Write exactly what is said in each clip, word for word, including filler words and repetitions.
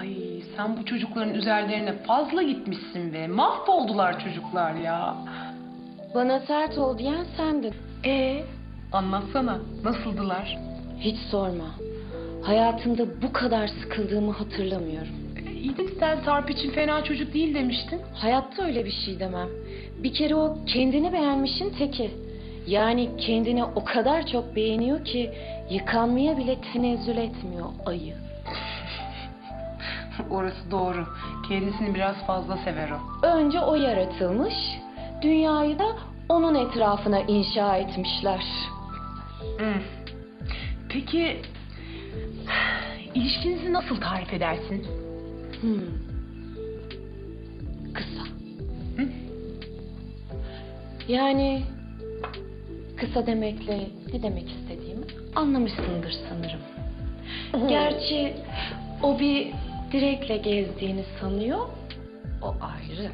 Ay sen bu çocukların üzerlerine fazla gitmişsin be. Mahvoldular çocuklar ya. Bana sert ol diyen sendin. Ee, anlatsana nasıldılar? Hiç sorma. Hayatımda bu kadar sıkıldığımı hatırlamıyorum. E, İyi de sen Sarp için fena çocuk değil demiştin. Hayatta öyle bir şey demem. Bir kere o kendini beğenmişin teki. Yani kendini o kadar çok beğeniyor ki yıkanmaya bile tenezzül etmiyor ayı. Orası doğru. Kendisini biraz fazla sever o. Önce o yaratılmış, dünyayı da onun etrafına inşa etmişler. Hmm. Peki ilişkinizi nasıl tarif edersin? Hmm. Kısa. Hı? Yani kısa demekle ne demek istediğimi anlamışsındır sanırım. Gerçi o bir direkle gezdiğini sanıyor, o ayrı.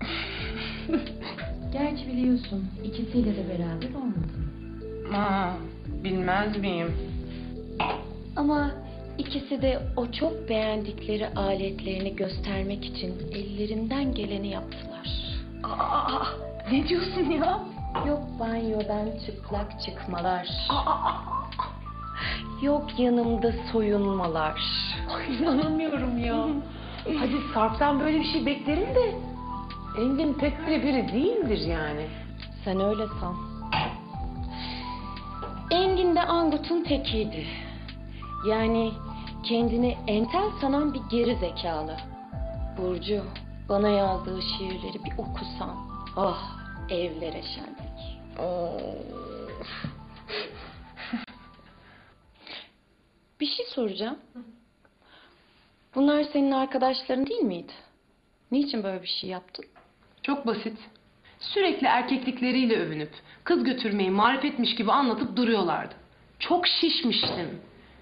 Gerçi biliyorsun ikisiyle de beraber olmadım. Aa, bilmez miyim? Ama ikisi de o çok beğendikleri aletlerini göstermek için ellerinden geleni yaptılar. Aa, ne diyorsun ya? Yok banyodan çıplak çıkmalar, Aa, yok yanımda soyunmalar. ay, inanamıyorum ya. Hadi Sarp'tan böyle bir şey beklerim de Engin pek öyle biri değildir yani. Sen öyle san. Engin de Angut'un tekiydi. Yani kendini entel sanan bir geri zekalı. Burcu, bana yazdığı şiirleri bir okusan. Ah, evlere şenlik. Bir şey soracağım. Bunlar senin arkadaşların değil miydi? Niçin böyle bir şey yaptın? Çok basit. Sürekli erkeklikleriyle övünüp kız götürmeyi marifetmiş gibi anlatıp duruyorlardı. Çok şişmiştim.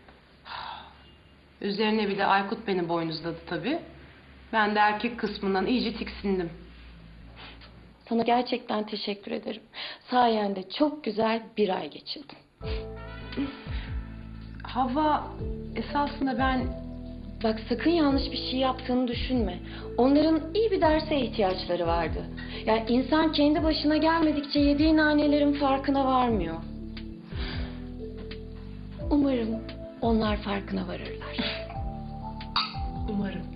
Üzerine bir de Aykut beni boynuzladı tabii. Ben de erkek kısmından iyice tiksindim. Sana gerçekten teşekkür ederim. Sayende çok güzel bir ay geçirdim. Havva, esasında ben... Bak sakın yanlış bir şey yaptığını düşünme. Onların iyi bir derse ihtiyaçları vardı. Yani insan kendi başına gelmedikçe yediği nanelerin farkına varmıyor. Umarım onlar farkına varırlar. Umarım.